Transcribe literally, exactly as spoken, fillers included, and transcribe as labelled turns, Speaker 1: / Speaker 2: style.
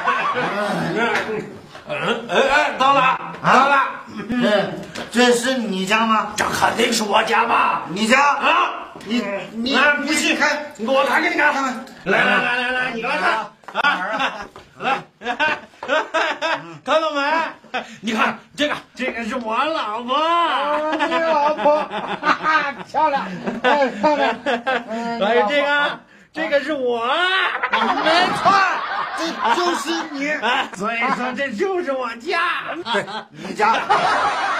Speaker 1: 嗯哎哎，到了到了，
Speaker 2: 这这是你家吗？
Speaker 1: 这肯定是我家嘛！
Speaker 2: 你家
Speaker 1: 啊，
Speaker 2: 你你
Speaker 1: 啊不信，
Speaker 2: 看，
Speaker 1: 我看给你看。
Speaker 2: 看看，
Speaker 1: 来来来来来，你来看啊！来，看到没？你看这个，这个是我老婆。
Speaker 2: 你老婆，哈哈，漂亮，哎，漂亮。
Speaker 1: 还有这个，这个是我。
Speaker 2: 没错，这就是你。
Speaker 1: 所以说这就是我家。
Speaker 2: 对，你家。